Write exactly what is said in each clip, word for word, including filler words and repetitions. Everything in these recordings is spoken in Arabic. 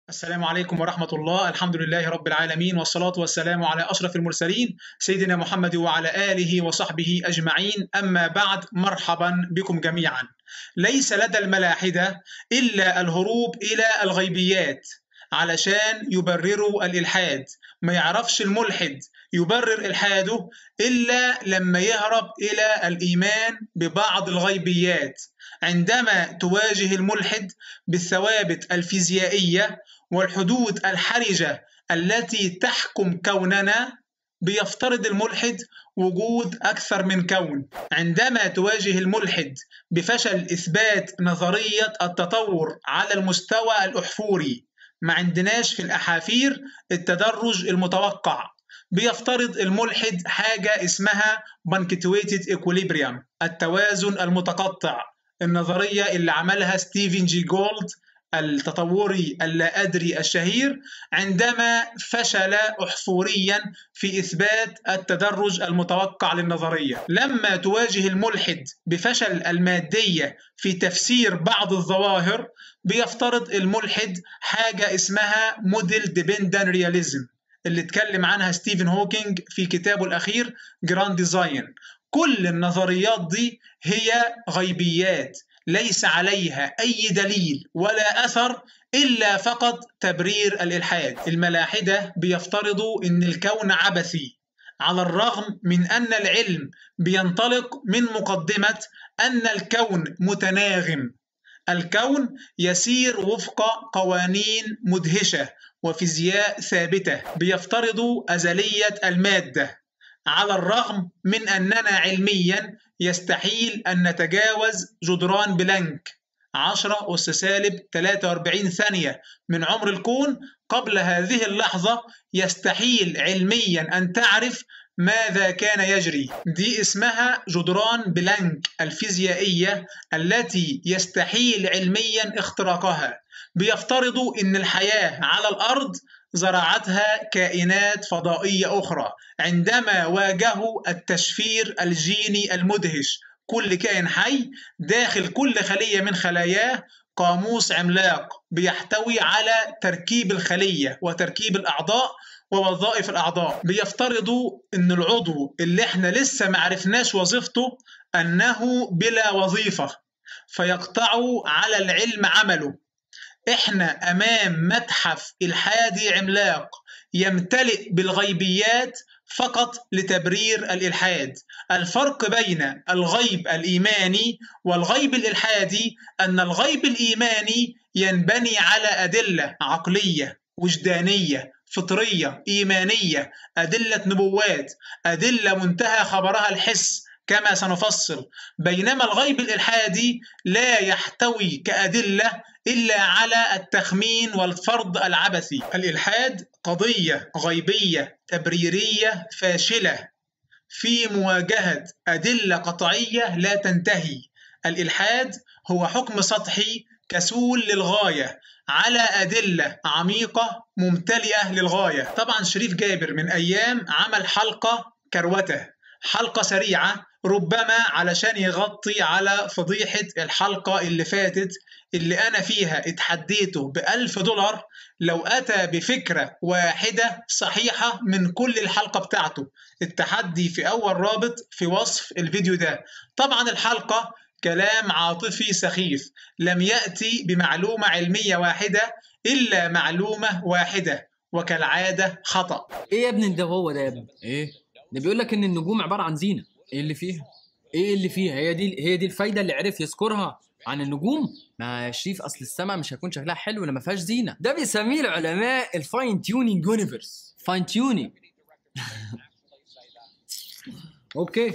السلام عليكم ورحمة الله. الحمد لله رب العالمين، والصلاة والسلام على أشرف المرسلين سيدنا محمد وعلى آله وصحبه أجمعين. أما بعد، مرحبا بكم جميعا. ليس لدى الملاحدة إلا الهروب إلى الغيبيات علشان يبرروا الإلحاد. ما يعرفش الملحد يبرر إلحاده إلا لما يهرب إلى الإيمان ببعض الغيبيات. عندما تواجه الملحد بالثوابت الفيزيائية والحدود الحرجة التي تحكم كوننا، بيفترض الملحد وجود أكثر من كون. عندما تواجه الملحد بفشل إثبات نظرية التطور على المستوى الأحفوري، ما عندناش في الأحافير التدرج المتوقع، بيفترض الملحد حاجة اسمها punctuated equilibrium، التوازن المتقطع، النظرية اللي عملها ستيفن جي جولد التطوري اللا أدري الشهير عندما فشل أحفوريا في إثبات التدرج المتوقع للنظرية. لما تواجه الملحد بفشل المادية في تفسير بعض الظواهر، بيفترض الملحد حاجة اسمها موديل ديبندنت رياليزم اللي اتكلم عنها ستيفن هوكينج في كتابه الأخير جراند ديزاين. كل النظريات دي هي غيبيات ليس عليها أي دليل ولا أثر إلا فقط تبرير الإلحاد. الملاحدة بيفترضوا أن الكون عبثي، على الرغم من أن العلم بينطلق من مقدمة أن الكون متناغم. الكون يسير وفق قوانين مدهشة وفيزياء ثابتة. بيفترضوا أزلية المادة، على الرغم من أننا علميا يستحيل أن نتجاوز جدران بلانك عشرة أس سالب ثلاثة وأربعين ثانية من عمر الكون. قبل هذه اللحظة يستحيل علميا أن تعرف ماذا كان يجري. دي اسمها جدران بلانك الفيزيائية التي يستحيل علميا اختراقها. بيفترضوا أن الحياة على الأرض زرعتها كائنات فضائية أخرى عندما واجهوا التشفير الجيني المدهش. كل كائن حي داخل كل خلية من خلاياه قاموس عملاق بيحتوي على تركيب الخلية وتركيب الأعضاء ووظائف الأعضاء. بيفترضوا أن العضو اللي احنا لسه معرفناش وظيفته أنه بلا وظيفة، فيقطعوا على العلم عمله. احنا امام متحف الحادي عملاق يمتلئ بالغيبيات فقط لتبرير الإلحاد. الفرق بين الغيب الإيماني والغيب الإلحادي أن الغيب الإيماني ينبني على أدلة عقلية وجدانية فطرية إيمانية، أدلة نبوات، أدلة منتهى خبرها الحس كما سنفصل. بينما الغيب الإلحادي لا يحتوي كأدلة إلا على التخمين والفرض العبثي. الإلحاد قضية غيبية تبريرية فاشلة في مواجهة أدلة قطعية لا تنتهي. الإلحاد هو حكم سطحي كسول للغاية على أدلة عميقة ممتلئة للغاية. طبعا شريف جابر من أيام عمل حلقة كروته، حلقة سريعة ربما علشان يغطي على فضيحة الحلقة اللي فاتت اللي أنا فيها اتحديته بألف دولار لو أتى بفكرة واحدة صحيحة من كل الحلقة بتاعته. التحدي في أول رابط في وصف الفيديو ده. طبعا الحلقة كلام عاطفي سخيف، لم يأتي بمعلومة علمية واحدة إلا معلومة واحدة، وكالعادة خطأ. ايه يا ابني ده هو ده يا ابني؟ ايه ده بيقول لك ان النجوم عباره عن زينه. ايه اللي فيها؟ ايه اللي فيها؟ هي دي هي دي الفايده اللي عرف يذكرها عن النجوم. ما يا شريف، اصل السماء مش هيكون شكلها حلو لما فيهاش زينه. ده بيسميه العلماء الفاين تيونينج يونيفرس. فاين تيونينج. اوكي،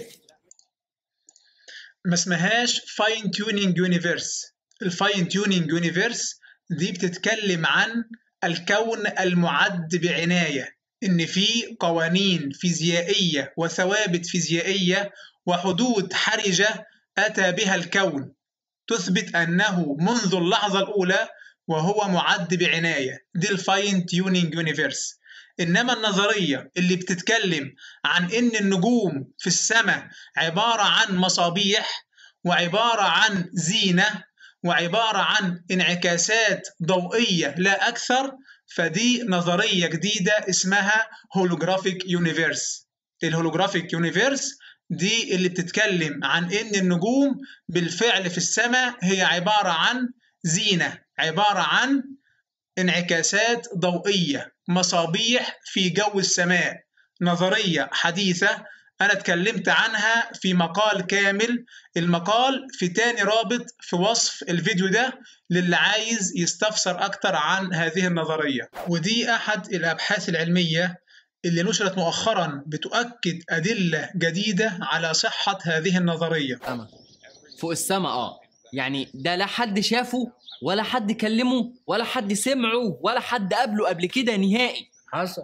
ما اسمهاش فاين تيونينج يونيفرس. الفاين تيونينج يونيفرس دي بتتكلم عن الكون المعد بعناية، إن في قوانين فيزيائية وثوابت فيزيائية وحدود حرجة أتى بها الكون تثبت أنه منذ اللحظة الأولى وهو معد بعناية. دي الفاين تيونينج يونيفرس. إنما النظرية اللي بتتكلم عن إن النجوم في السماء عبارة عن مصابيح وعبارة عن زينة وعبارة عن انعكاسات ضوئية لا أكثر، فدي نظرية جديدة اسمها هولوجرافيك يونيفيرس. الهولوجرافيك يونيفيرس دي اللي بتتكلم عن إن النجوم بالفعل في السماء هي عبارة عن زينة، عبارة عن انعكاسات ضوئية، مصابيح في جو السماء. نظرية حديثة أنا اتكلمت عنها في مقال كامل، المقال في تاني رابط في وصف الفيديو ده للي عايز يستفسر أكتر عن هذه النظرية. ودي أحد الأبحاث العلمية اللي نشرت مؤخرا بتؤكد أدلة جديدة على صحة هذه النظرية. أما فوق السماء اه يعني ده لا حد شافه ولا حد كلمه ولا حد سمعه ولا حد قابله قبل كده نهائي. حصل.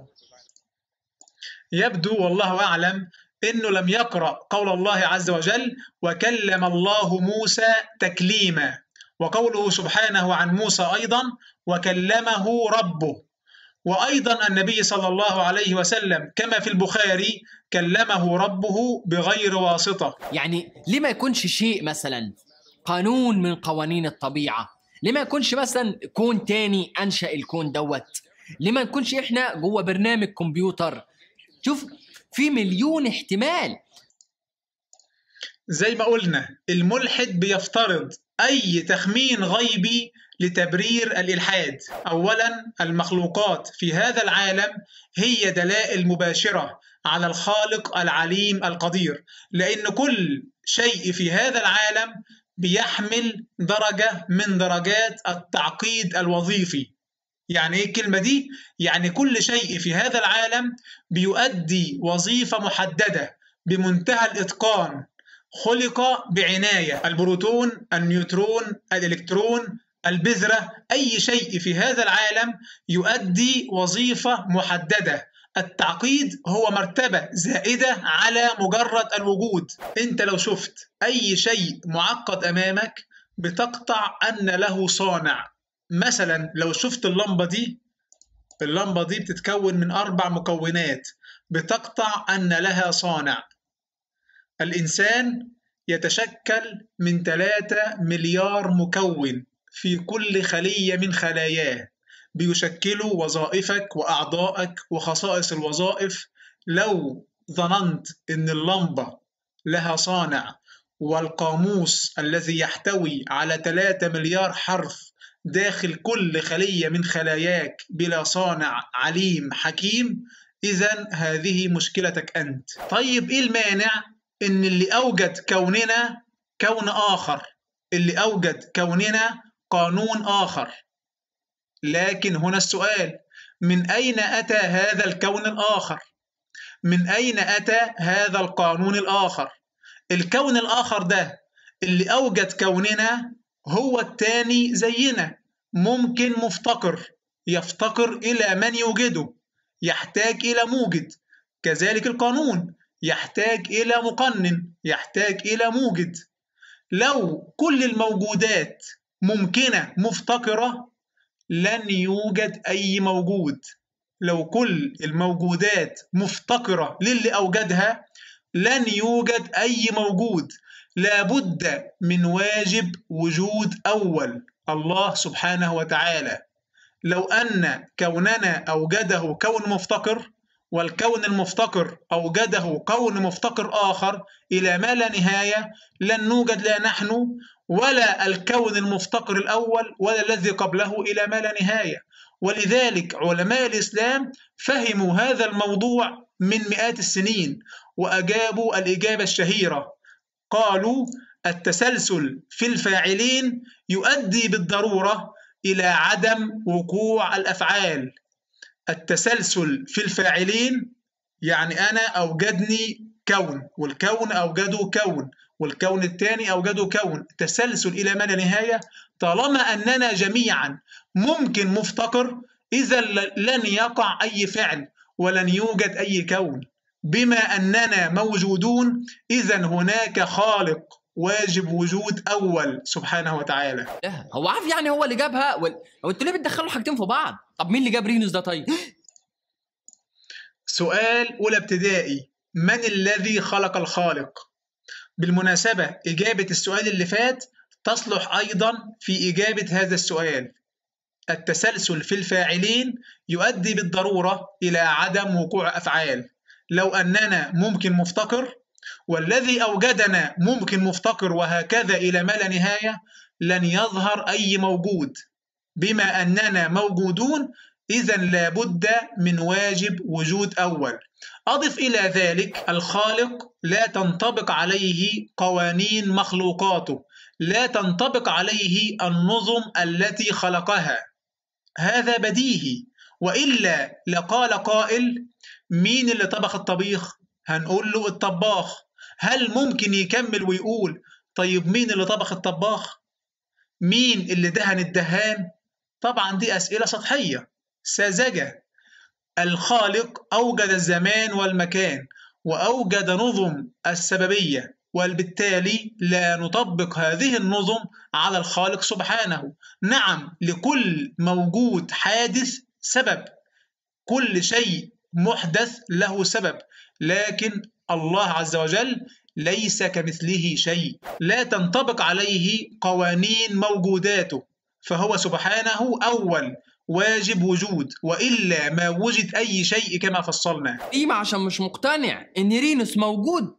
يبدو والله أعلم إنه لم يقرأ قول الله عز وجل وكلم الله موسى تكليما، وقوله سبحانه عن موسى أيضا وكلمه ربه، وأيضا النبي صلى الله عليه وسلم كما في البخاري كلمه ربه بغير واسطة. يعني ليه ما يكونش شيء مثلا قانون من قوانين الطبيعة؟ ليه ما يكونش مثلا كون تاني أنشأ الكون دوت؟ ليه ما نكونش إحنا جوه برنامج كمبيوتر؟ شوف، في مليون احتمال. زي ما قلنا الملحد بيفترض أي تخمين غيبي لتبرير الإلحاد. أولا، المخلوقات في هذا العالم هي دلائل مباشرة على الخالق العليم القدير، لأن كل شيء في هذا العالم بيحمل درجة من درجات التعقيد الوظيفي. يعني ايه الكلمة دي؟ يعني كل شيء في هذا العالم بيؤدي وظيفة محددة بمنتهى الإتقان، خلق بعناية. البروتون، النيوترون، الإلكترون، البذرة، أي شيء في هذا العالم يؤدي وظيفة محددة. التعقيد هو مرتبة زائدة على مجرد الوجود. أنت لو شفت أي شيء معقد أمامك بتقطع أن له صانع. مثلا لو شفت اللمبة دي، اللمبة دي بتتكون من أربع مكونات، بتقطع أن لها صانع. الإنسان يتشكل من ثلاثة مليار مكون في كل خلية من خلاياه، بيشكلوا وظائفك وأعضائك وخصائص الوظائف. لو ظننت أن اللمبة لها صانع والقاموس الذي يحتوي على ثلاثة مليار حرف داخل كل خلية من خلاياك بلا صانع عليم حكيم، إذن هذه مشكلتك أنت. طيب إيه المانع إن اللي أوجد كوننا كون آخر، اللي أوجد كوننا قانون آخر؟ لكن هنا السؤال، من أين أتى هذا الكون الآخر؟ من أين أتى هذا القانون الآخر؟ الكون الآخر ده اللي أوجد كوننا هو التاني زينا، ممكن مفتقر، يفتقر إلى من يوجده، يحتاج إلى موجد. كذلك القانون يحتاج إلى مقنن، يحتاج إلى موجد. لو كل الموجودات ممكنة مفتقرة لن يوجد أي موجود. لو كل الموجودات مفتقرة للي أوجدها لن يوجد أي موجود. لابد من واجب وجود أول، الله سبحانه وتعالى. لو أن كوننا أوجده كون مفتقر، والكون المفتقر أوجده كون مفتقر آخر إلى ما لا نهاية، لن نوجد لا نحن ولا الكون المفتقر الأول ولا الذي قبله إلى ما لا نهاية. ولذلك علماء الإسلام فهموا هذا الموضوع من مئات السنين وأجابوا الإجابة الشهيرة، قالوا التسلسل في الفاعلين يؤدي بالضرورة إلى عدم وقوع الأفعال. التسلسل في الفاعلين يعني أنا أوجدني كون، والكون أوجده كون، والكون الثاني أوجده كون، تسلسل إلى ما لا نهاية. طالما أننا جميعا ممكن مفتقر، إذا لن يقع أي فعل ولن يوجد أي كون. بما أننا موجودون إذا هناك خالق واجب وجود أول سبحانه وتعالى. هو عارف يعني هو اللي جابها وال... هو انتوا ليه بتدخلوا حاجتين في بعض؟ طب مين اللي جاب رينوس ده طيب؟ سؤال أولى ابتدائي، من الذي خلق الخالق؟ بالمناسبة إجابة السؤال اللي فات تصلح أيضا في إجابة هذا السؤال. التسلسل في الفاعلين يؤدي بالضرورة إلى عدم وقوع أفعال. لو أننا ممكن مفتقر والذي أوجدنا ممكن مفتقر وهكذا إلى ما لا نهاية، لن يظهر أي موجود. بما أننا موجودون إذا لابد من واجب وجود أول. أضف إلى ذلك الخالق لا تنطبق عليه قوانين مخلوقاته، لا تنطبق عليه النظم التي خلقها، هذا بديهي. وإلا لقال قائل: مين اللي طبخ الطبيخ؟ هنقول له الطباخ. هل ممكن يكمل ويقول: طيب مين اللي طبخ الطباخ؟ مين اللي دهن الدهان؟ طبعا دي أسئلة سطحية ساذجة. الخالق أوجد الزمان والمكان وأوجد نظم السببية، وبالتالي لا نطبق هذه النظم على الخالق سبحانه. نعم، لكل موجود حادث سبب، كل شيء محدث له سبب، لكن الله عز وجل ليس كمثله شيء، لا تنطبق عليه قوانين موجوداته، فهو سبحانه أول واجب وجود، وإلا ما وجد أي شيء كما فصلنا. إيه عشان مش مقتنع إن رينوس موجود.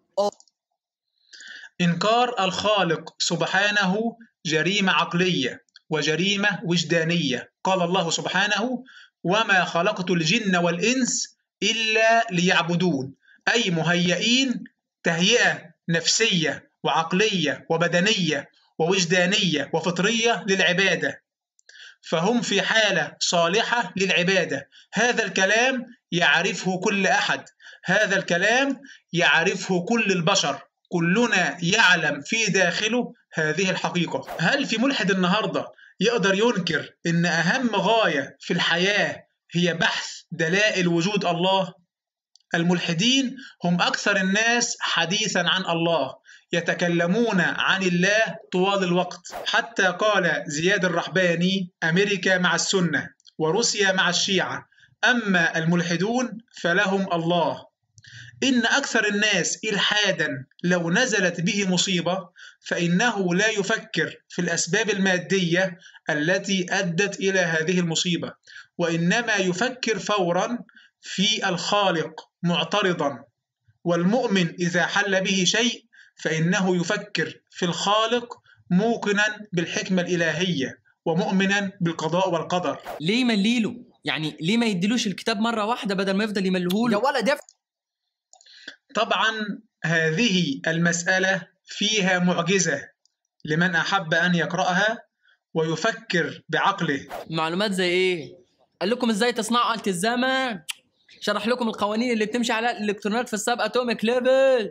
إنكار الخالق سبحانه جريمة عقلية وجريمة وجدانية. قال الله سبحانه: وما خلقت الجن والإنس إلا ليعبدون، أي مهيئين تهيئة نفسية وعقلية وبدنية ووجدانية وفطرية للعبادة، فهم في حالة صالحة للعبادة. هذا الكلام يعرفه كل أحد، هذا الكلام يعرفه كل البشر، كلنا يعلم في داخله هذه الحقيقة. هل في ملحد النهاردة يقدر ينكر إن أهم غاية في الحياة هي بحث دلائل وجود الله؟ الملحدين هم أكثر الناس حديثا عن الله، يتكلمون عن الله طوال الوقت. حتى قال زياد الرحباني: أمريكا مع السنة وروسيا مع الشيعة، أما الملحدون فلهم الله. إن أكثر الناس إلحادا لو نزلت به مصيبة فإنه لا يفكر في الأسباب المادية التي أدت إلى هذه المصيبة، وإنما يفكر فورا في الخالق معترضا. والمؤمن إذا حل به شيء فإنه يفكر في الخالق موقنا بالحكمة الإلهية ومؤمنا بالقضاء والقدر. ليه يمليله؟ يعني ليه ما يديلوش الكتاب مرة واحدة بدل ما يفضل يملهوله؟ يا ولد دف... طبعا هذه المسألة فيها معجزة لمن أحب أن يقرأها ويفكر بعقله. معلومات زي إيه؟ قال لكم إزاي تصنعوا آلة الزمن؟ شرح لكم القوانين اللي بتمشي على الإلكترونات في السب أتوميك ليفل.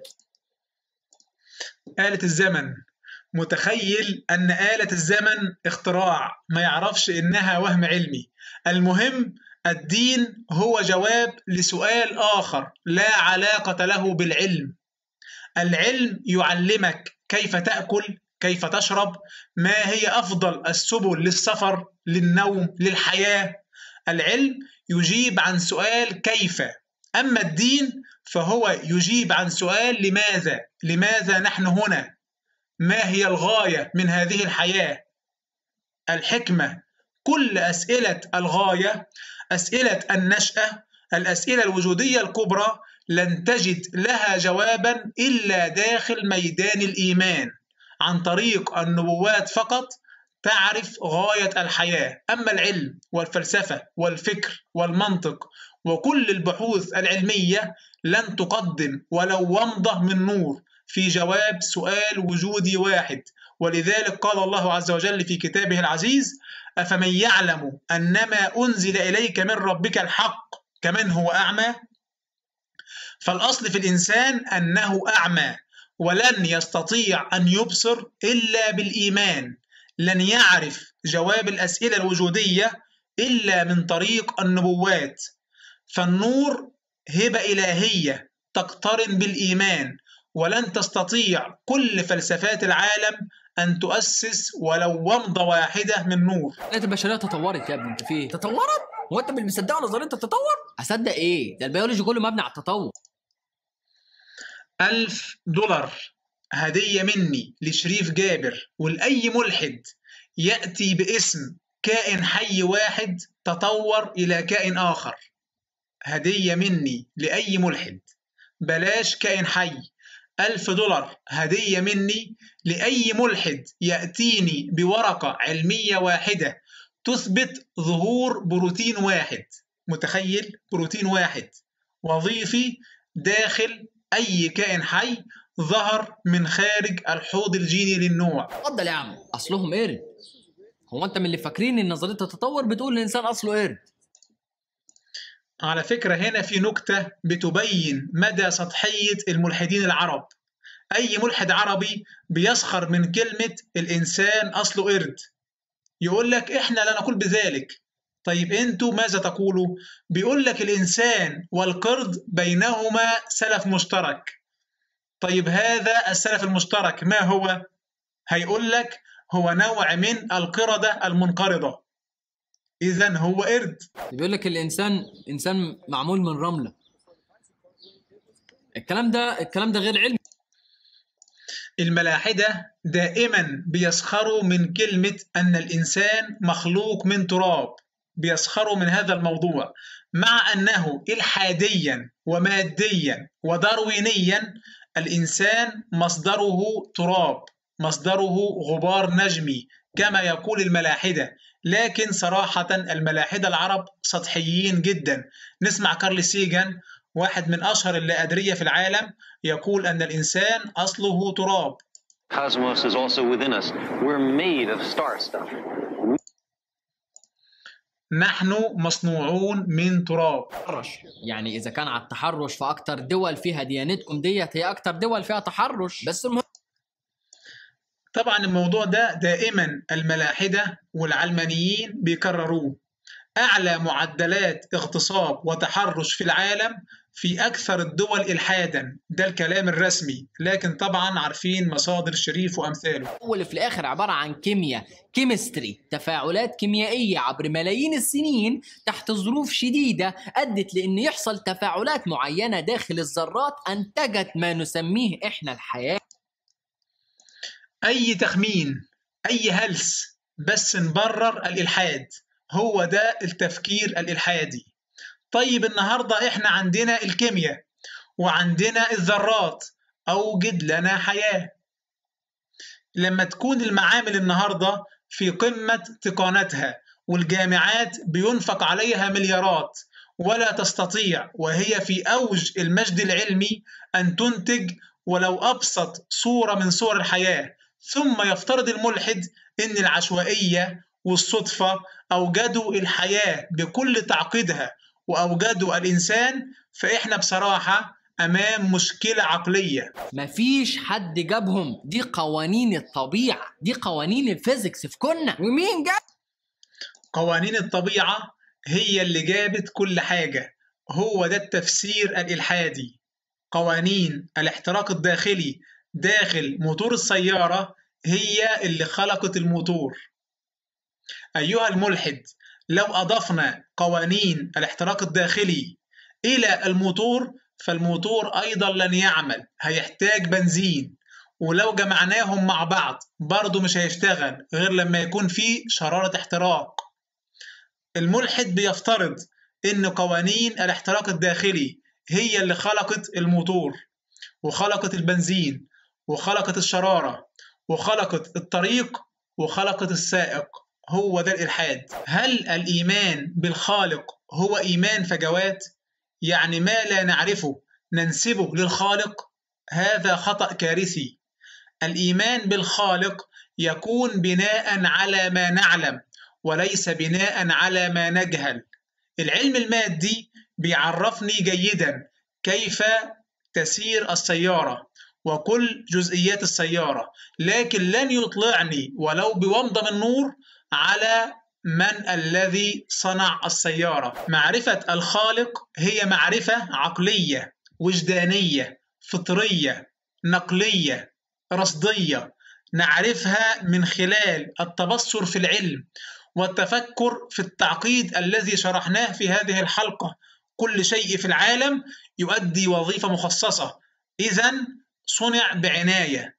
آلة الزمن، متخيل أن آلة الزمن اختراع، ما يعرفش إنها وهم علمي. المهم الدين هو جواب لسؤال آخر لا علاقة له بالعلم. العلم يعلمك كيف تأكل، كيف تشرب، ما هي أفضل السبل للسفر، للنوم، للحياة. العلم يجيب عن سؤال كيف، أما الدين فهو يجيب عن سؤال لماذا. لماذا نحن هنا؟ ما هي الغاية من هذه الحياة؟ الحكمة. كل أسئلة الغاية، أسئلة النشأة، الأسئلة الوجودية الكبرى لن تجد لها جوابا إلا داخل ميدان الإيمان. عن طريق النبوات فقط تعرف غاية الحياة. أما العلم والفلسفة والفكر والمنطق وكل البحوث العلمية لن تقدم ولو ومضة من نور في جواب سؤال وجودي واحد. ولذلك قال الله عز وجل في كتابه العزيز: أفمن يعلم أنما أنزل إليك من ربك الحق كمن هو أعمى. فالأصل في الإنسان أنه أعمى، ولن يستطيع أن يبصر إلا بالإيمان، لن يعرف جواب الأسئلة الوجودية إلا من طريق النبوات. فالنور هبة إلهية تقترن بالإيمان، ولن تستطيع كل فلسفات العالم أن تؤسس ولو ومضة واحدة من نور. لقيت البشرية تطورت يا ابني، انت فيه تطورت؟ هو انت اللي مصدقه نظرية التطور؟ أصدق إيه؟ ده البيولوجي كله مبني على التطور. ألف دولار هدية مني لشريف جابر ولأي ملحد يأتي باسم كائن حي واحد تطور إلى كائن آخر. هدية مني لأي ملحد، بلاش كائن حي. ألف دولار هدية مني لأي ملحد يأتيني بورقة علمية واحدة تثبت ظهور بروتين واحد. متخيل؟ بروتين واحد وظيفي داخل أي كائن حي ظهر من خارج الحوض الجيني للنوع. اتفضل يا عم، اصلهم قرد. هو انت من اللي فاكرين ان نظريه التطور بتقول الانسان اصله قرد؟ على فكرة هنا في نكتة بتبين مدى سطحية الملحدين العرب. أي ملحد عربي بيسخر من كلمة الإنسان أصله قرد، يقول لك إحنا لا نقول بذلك. طيب أنتوا ماذا تقولوا؟ بيقول لك الإنسان والقرد بينهما سلف مشترك. طيب هذا السلف المشترك ما هو؟ هيقول لك هو نوع من القردة المنقرضة، إذن هو قرد. بيقول لك الانسان انسان معمول من رمله. الكلام ده الكلام ده غير علمي. الملاحدة دائما بيسخروا من كلمة أن الإنسان مخلوق من تراب، بيسخروا من هذا الموضوع، مع أنه إلحاديا وماديا وداروينيا الإنسان مصدره تراب، مصدره غبار نجمي كما يقول الملاحدة. لكن صراحة الملاحدة العرب سطحيين جدا. نسمع كارل سيجان واحد من أشهر اللاأدرية في العالم يقول أن الإنسان أصله تراب. Cosmos is also within us. We're made of star stuff. نحن مصنوعون من تراب. تحرش، يعني اذا كان على التحرش فاكتر دول فيها ديانتكم ديت هي اكتر دول فيها تحرش. بس المهم طبعا الموضوع ده دائما الملاحدة والعلمانيين بيكرروه. أعلى معدلات اغتصاب وتحرش في العالم في أكثر الدول إلحادا، ده الكلام الرسمي. لكن طبعا عارفين مصادر شريف وأمثاله. اول في الاخر عباره عن كيمياء، كيمستري، تفاعلات كيميائيه عبر ملايين السنين تحت ظروف شديده ادت لان يحصل تفاعلات معينه داخل الذرات انتجت ما نسميه احنا الحياه. أي تخمين، أي هلس، بس نبرر الإلحاد. هو ده التفكير الإلحادي. طيب النهاردة إحنا عندنا الكيمياء وعندنا الذرات، أوجد لنا حياة. لما تكون المعامل النهاردة في قمة تقانتها والجامعات بينفق عليها مليارات ولا تستطيع وهي في أوج المجد العلمي أن تنتج ولو أبسط صورة من صور الحياة، ثم يفترض الملحد إن العشوائية والصدفة أوجدوا الحياة بكل تعقيدها وأوجدوا الإنسان، فإحنا بصراحة أمام مشكلة عقلية. مفيش حد جابهم، دي قوانين الطبيعة، دي قوانين الفيزيكس في كنا. ومين جاب؟ قوانين الطبيعة هي اللي جابت كل حاجة. هو ده التفسير الإلحادي. قوانين الاحتراق الداخلي داخل موتور السيارة هي اللي خلقت الموتور. أيها الملحد، لو أضفنا قوانين الاحتراق الداخلي إلى الموتور فالموتور أيضا لن يعمل، هيحتاج بنزين، ولو جمعناهم مع بعض برضه مش هيشتغل غير لما يكون فيه شرارة احتراق. الملحد بيفترض إن قوانين الاحتراق الداخلي هي اللي خلقت الموتور وخلقت البنزين وخلقت الشرارة وخلقت الطريق وخلقت السائق. هو ده الإلحاد. هل الإيمان بالخالق هو إيمان فجوات؟ يعني ما لا نعرفه ننسبه للخالق؟ هذا خطأ كارثي. الإيمان بالخالق يكون بناء على ما نعلم وليس بناء على ما نجهل. العلم المادي بيعرفني جيدا كيف تسير السيارة وكل جزئيات السيارة، لكن لن يطلعني ولو بومضة من نور على من الذي صنع السيارة. معرفة الخالق هي معرفة عقلية، وجدانية، فطرية، نقلية، رصدية، نعرفها من خلال التبصر في العلم والتفكر في التعقيد الذي شرحناه في هذه الحلقة. كل شيء في العالم يؤدي وظيفة مخصصة، إذن صنع بعناية.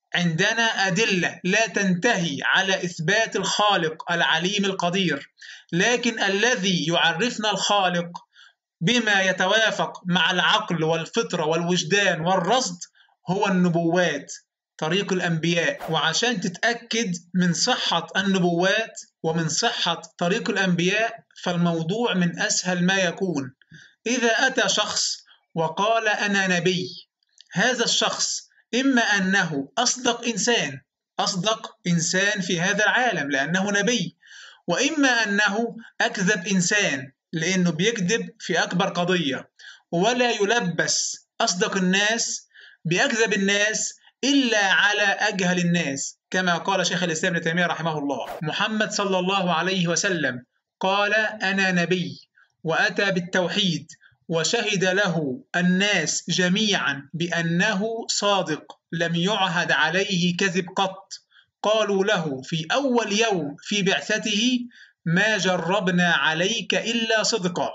عندنا أدلة لا تنتهي على إثبات الخالق العليم القدير، لكن الذي يعرفنا الخالق بما يتوافق مع العقل والفطرة والوجدان والرصد هو النبوات، طريق الأنبياء. وعشان تتأكد من صحة النبوات ومن صحة طريق الأنبياء فالموضوع من أسهل ما يكون. إذا أتى شخص وقال أنا نبي، هذا الشخص إما أنه أصدق إنسان أصدق إنسان في هذا العالم لأنه نبي، وإما أنه أكذب إنسان لأنه بيكذب في أكبر قضية، ولا يلبس أصدق الناس بأكذب الناس إلا على أجهل الناس، كما قال شيخ الإسلام ابن تيمية رحمه الله. محمد صلى الله عليه وسلم قال أنا نبي، وأتى بالتوحيد، وشهد له الناس جميعا بأنه صادق لم يعهد عليه كذب قط. قالوا له في أول يوم في بعثته ما جربنا عليك إلا صدقا،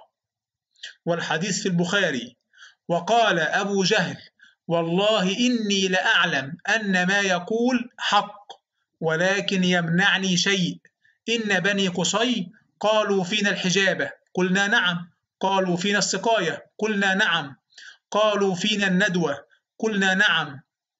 والحديث في البخاري. وقال أبو جهل والله إني لأعلم أن ما يقول حق، ولكن يمنعني شيء، إن بني قصي قالوا فينا الحجابة، قلنا نعم. قالوا فينا السقاية، قلنا نعم. قالوا فينا الندوة، قلنا نعم.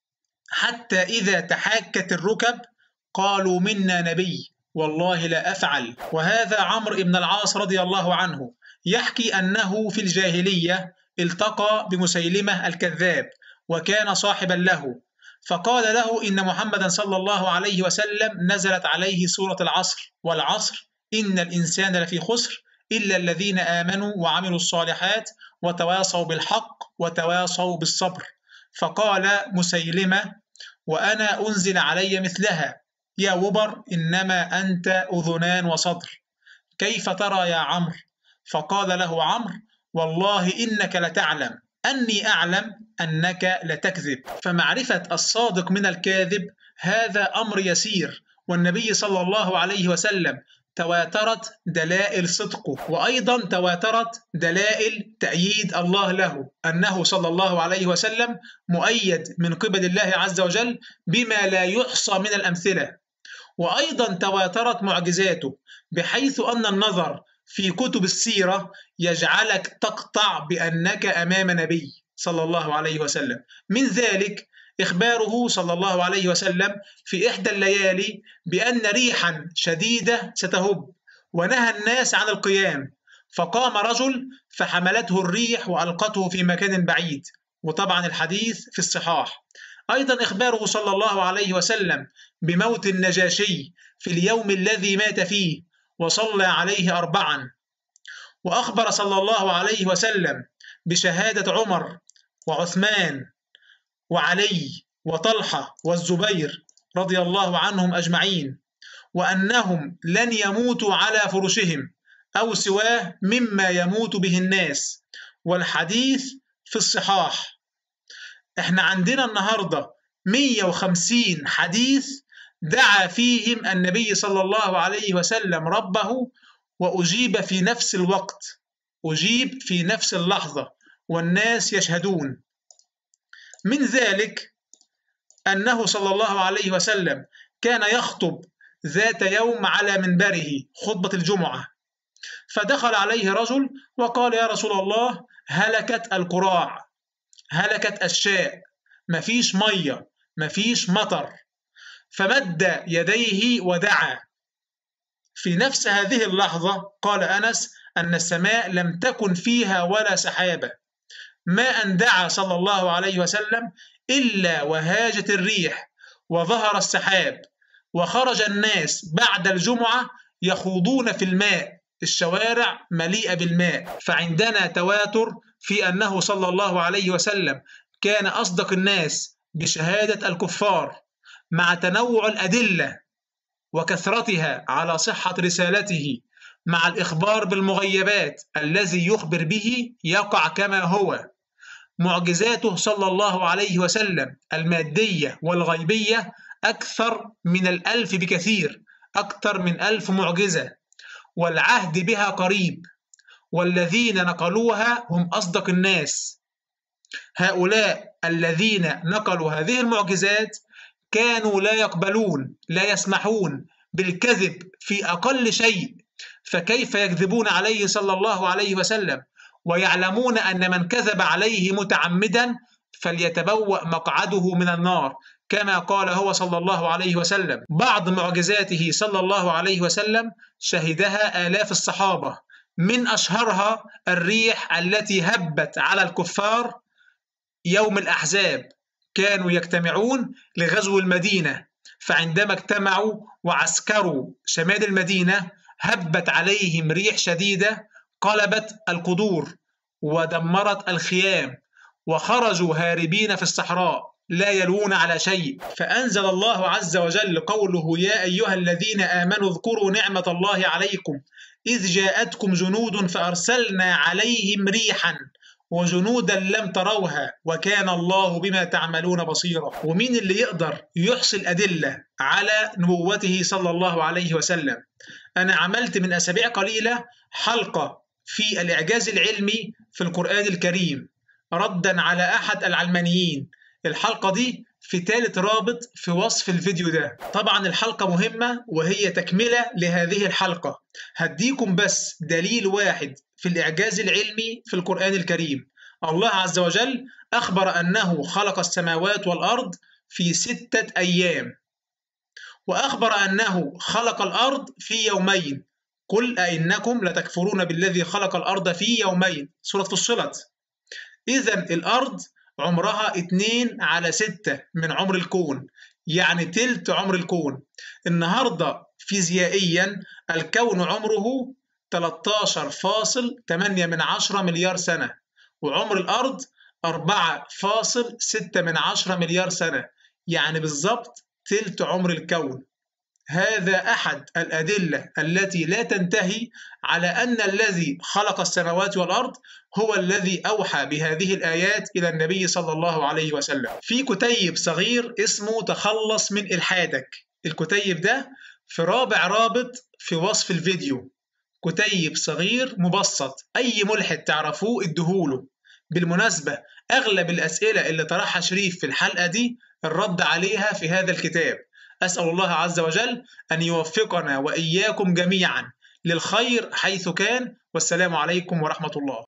حتى إذا تحاكت الركب قالوا منا نبي، والله لا أفعل. وهذا عمرو بن العاص رضي الله عنه يحكي أنه في الجاهلية التقى بمسيلمة الكذاب وكان صاحبا له، فقال له إن محمدا صلى الله عليه وسلم نزلت عليه سورة العصر، والعصر إن الإنسان لفي خسر إلا الذين آمنوا وعملوا الصالحات وتواصوا بالحق وتواصوا بالصبر. فقال مسيلمة وأنا أنزل علي مثلها، يا وبر إنما أنت أذنان وصدر، كيف ترى يا عمرو؟ فقال له عمرو والله إنك لتعلم أني أعلم أنك لتكذب. فمعرفة الصادق من الكاذب هذا أمر يسير، والنبي صلى الله عليه وسلم تواترت دلائل صدقه، وأيضا تواترت دلائل تأييد الله له، أنه صلى الله عليه وسلم مؤيد من قبل الله عز وجل بما لا يحصى من الأمثلة. وأيضا تواترت معجزاته، بحيث أن النظر في كتب السيرة يجعلك تقطع بأنك أمام نبي صلى الله عليه وسلم. من ذلك إخباره صلى الله عليه وسلم في إحدى الليالي بأن ريحا شديدة ستهب، ونهى الناس عن القيام، فقام رجل فحملته الريح وألقته في مكان بعيد، وطبعا الحديث في الصحاح. أيضا إخباره صلى الله عليه وسلم بموت النجاشي في اليوم الذي مات فيه وصلى عليه أربعا. وأخبر صلى الله عليه وسلم بشهادة عمر وعثمان وعلي وطلحة والزبير رضي الله عنهم أجمعين، وأنهم لن يموتوا على فرشهم أو سواه مما يموت به الناس، والحديث في الصحاح. احنا عندنا النهاردة مئة وخمسين حديث دعا فيهم النبي صلى الله عليه وسلم ربه، وأجيب في نفس الوقت، أجيب في نفس اللحظة، والناس يشهدون. من ذلك أنه صلى الله عليه وسلم كان يخطب ذات يوم على منبره خطبة الجمعة، فدخل عليه رجل وقال يا رسول الله هلكت القراع، هلكت الشاء، مفيش مية، مفيش مطر. فمد يديه ودعا. في نفس هذه اللحظة قال أنس أن السماء لم تكن فيها ولا سحابة، ما أن دعا صلى الله عليه وسلم إلا وهاجت الريح وظهر السحاب، وخرج الناس بعد الجمعة يخوضون في الماء، الشوارع مليئة بالماء. فعندنا تواتر في أنه صلى الله عليه وسلم كان أصدق الناس بشهادة الكفار، مع تنوع الأدلة وكثرتها على صحة رسالته، مع الإخبار بالمغيبات الذي يخبر به يقع كما هو. معجزاته صلى الله عليه وسلم المادية والغيبية أكثر من الألف بكثير، أكثر من ألف معجزة، والعهد بها قريب، والذين نقلوها هم أصدق الناس. هؤلاء الذين نقلوا هذه المعجزات كانوا لا يقبلون لا يسمحون بالكذب في أقل شيء، فكيف يكذبون عليه صلى الله عليه وسلم ويعلمون أن من كذب عليه متعمدا فليتبوأ مقعده من النار، كما قال هو صلى الله عليه وسلم. بعض معجزاته صلى الله عليه وسلم شهدها آلاف الصحابة، من أشهرها الريح التي هبت على الكفار يوم الأحزاب. كانوا يجتمعون لغزو المدينة، فعندما اجتمعوا وعسكروا شمال المدينة هبت عليهم ريح شديدة قلبت القدور ودمرت الخيام، وخرجوا هاربين في الصحراء لا يلوون على شيء. فأنزل الله عز وجل قوله: يا أيها الذين آمنوا اذكروا نعمة الله عليكم إذ جاءتكم جنود فأرسلنا عليهم ريحا وجنودا لم تروها وكان الله بما تعملون بصيرا. ومين اللي يقدر يحصي الأدلة على نبوته صلى الله عليه وسلم؟ أنا عملت من أسابيع قليلة حلقة في الإعجاز العلمي في القرآن الكريم ردا على أحد العلمانيين. الحلقة دي في ثالث رابط في وصف الفيديو ده. طبعا الحلقة مهمة وهي تكملة لهذه الحلقة. هديكم بس دليل واحد في الإعجاز العلمي في القرآن الكريم. الله عز وجل أخبر أنه خلق السماوات والأرض في ستة أيام، وأخبر أنه خلق الأرض في يومين. قل أئنكم لتكفرون بالذي خلق الأرض في يومين، سورة فصلت. إذن الأرض عمرها اتنين على ستة من عمر الكون، يعني تلت عمر الكون. النهاردة فيزيائيا الكون عمره ثلاثة عشر فاصلة ثمانية من عشرة مليار سنة، وعمر الأرض أربعة فاصلة ستة من عشرة مليار سنة، يعني بالضبط تلت عمر الكون. هذا أحد الأدلة التي لا تنتهي على أن الذي خلق السماوات والأرض هو الذي أوحى بهذه الآيات إلى النبي صلى الله عليه وسلم. في كتيب صغير اسمه تخلص من إلحادك. الكتيب ده في رابع رابط في وصف الفيديو. كتيب صغير مبسط، أي ملحد تعرفوه ادهوله. بالمناسبة أغلب الأسئلة اللي طرحها شريف في الحلقة دي الرد عليها في هذا الكتاب. أسأل الله عز وجل أن يوفقنا وإياكم جميعا للخير حيث كان، والسلام عليكم ورحمة الله.